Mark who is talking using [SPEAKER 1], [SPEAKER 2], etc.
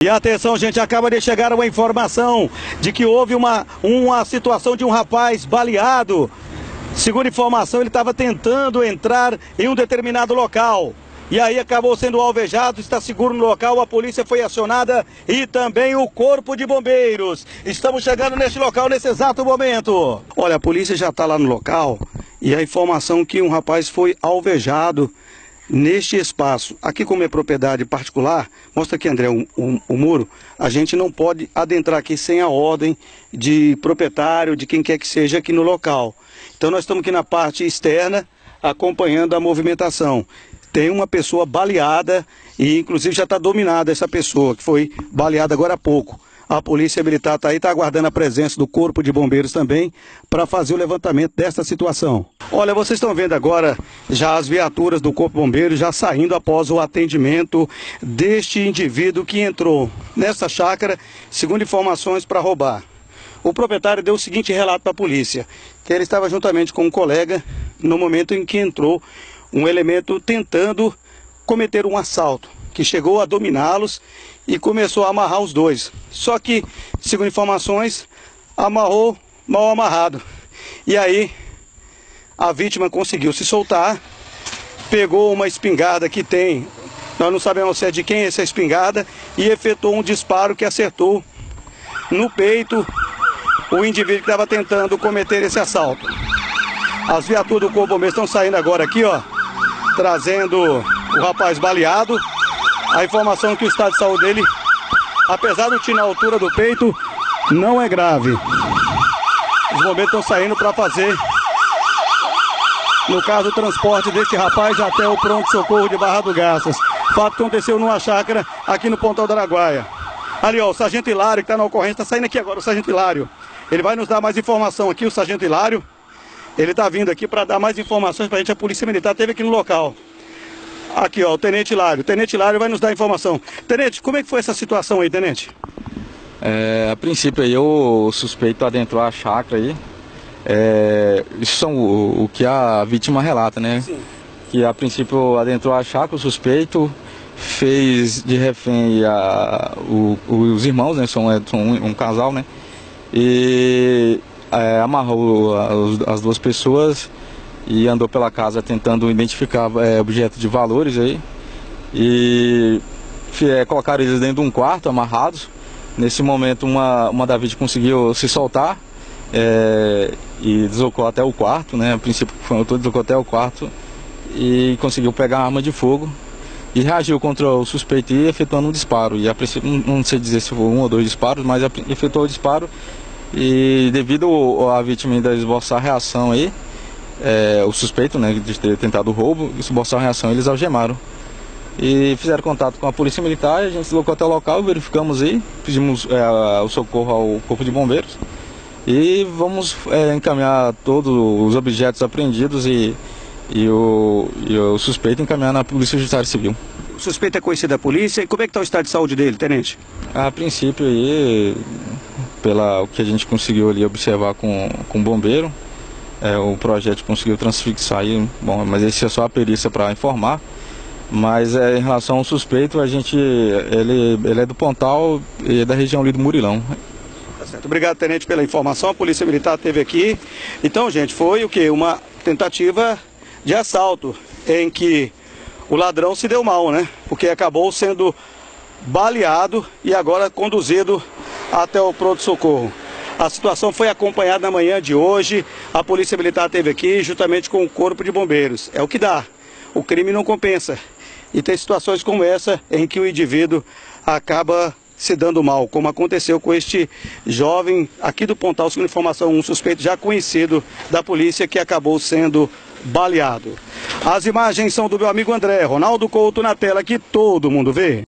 [SPEAKER 1] E atenção, gente, acaba de chegar uma informação de que houve uma situação de um rapaz baleado. Segundo informação, ele estava tentando entrar em um determinado local. E aí acabou sendo alvejado, está seguro no local, a polícia foi acionada e também o Corpo de Bombeiros. Estamos chegando neste local nesse exato momento. Olha, a polícia já está lá no local e a informação que um rapaz foi alvejado neste espaço. Aqui, como é propriedade particular, mostra aqui, André, o muro, a gente não pode adentrar aqui sem a ordem de proprietário, de quem quer que seja aqui no local. Então nós estamos aqui na parte externa, acompanhando a movimentação. Tem uma pessoa baleada e inclusive já está dominada essa pessoa, que foi baleada agora há pouco. A polícia militar está aí, está aguardando a presença do Corpo de Bombeiros também para fazer o levantamento desta situação. Olha, vocês estão vendo agora já as viaturas do Corpo de Bombeiros já saindo após o atendimento deste indivíduo que entrou nessa chácara, segundo informações, para roubar. O proprietário deu o seguinte relato para a polícia, que ele estava juntamente com um colega no momento em que entrou um elemento tentando cometer um assalto, que chegou a dominá-los e começou a amarrar os dois. Só que, segundo informações, amarrou mal amarrado. E aí, a vítima conseguiu se soltar, pegou uma espingarda que tem, nós não sabemos se é de quem essa espingarda, e efetuou um disparo que acertou no peito o indivíduo que estava tentando cometer esse assalto. As viaturas do Corpo de Bombeiros estão saindo agora aqui, ó, trazendo o rapaz baleado. A informação é que o estado de saúde dele, apesar do tiro na altura do peito, não é grave. Os bombeiros estão saindo para fazer, no caso, o transporte deste rapaz até o pronto-socorro de Barra do Garças. Fato que aconteceu numa chácara aqui no Pontal do Araguaia. Ali, ó, o Sargento Hilário, que está na ocorrência, está saindo aqui agora, o Sargento Hilário. Ele vai nos dar mais informação aqui, o Sargento Hilário. Ele está vindo aqui para dar mais informações para a gente. A Polícia Militar esteve aqui no local. Aqui, ó, o Tenente Hilário. O Tenente Hilário vai nos dar informação. Tenente, como é que foi essa situação aí, Tenente?
[SPEAKER 2] A princípio aí o suspeito adentrou a chácara aí. Isso são o que a vítima relata, né?
[SPEAKER 1] Sim.
[SPEAKER 2] Que a princípio adentrou a chácara, o suspeito fez de refém os irmãos, né? São um casal, né? E amarrou as duas pessoas e andou pela casa tentando identificar objetos de valores aí. E colocaram eles dentro de um quarto, amarrados. Nesse momento uma da vítima conseguiu se soltar e deslocou até o quarto, né? A princípio deslocou até o quarto e conseguiu pegar a arma de fogo e reagiu contra o suspeito e efetuando um disparo. E a princípio, não sei dizer se foi um ou dois disparos, mas efetuou o disparo. E devido à vítima ainda esboçar a reação aí, o suspeito, né, de ter tentado o roubo, esboçar a reação, eles algemaram. E fizeram contato com a Polícia Militar, a gente deslocou até o local, verificamos aí, pedimos o socorro ao Corpo de Bombeiros. E vamos encaminhar todos os objetos apreendidos e o suspeito encaminhar na Polícia Judiciária Civil.
[SPEAKER 1] O suspeito é conhecido da polícia. E como é que está o estado de saúde dele, Tenente?
[SPEAKER 2] A princípio aí, o que a gente conseguiu ali observar com o bombeiro, o projeto conseguiu transfixar aí, bom, mas esse é só a perícia para informar. Mas em relação ao suspeito, ele é do Pontal e da região ali do Murilão.
[SPEAKER 1] Tá certo. Obrigado, Tenente, pela informação. A Polícia Militar esteve aqui. Então, gente, foi o quê? Uma tentativa de assalto em que o ladrão se deu mal, né? Porque acabou sendo baleado e agora conduzido até o pronto-socorro. A situação foi acompanhada na manhã de hoje. A Polícia Militar esteve aqui juntamente com o Corpo de Bombeiros. É o que dá. O crime não compensa. E tem situações como essa em que o indivíduo acaba se dando mal, como aconteceu com este jovem aqui do Pontal, segundo informação, um suspeito já conhecido da polícia que acabou sendo baleado. As imagens são do meu amigo André. Ronaldo Couto na tela, que todo mundo vê.